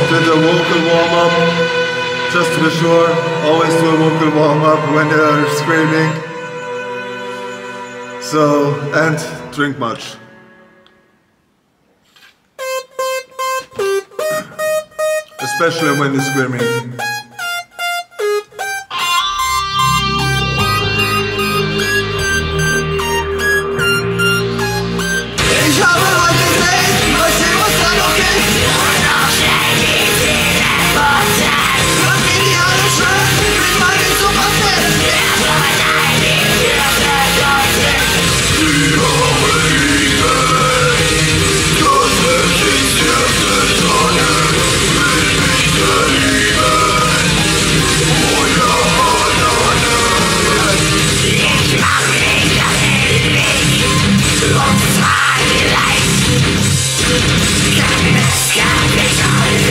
did a vocal warm-up, just to be sure, always do a vocal warm-up when they're screaming. So, and drink much. Especially when you're screaming. Kann es gar nicht sein.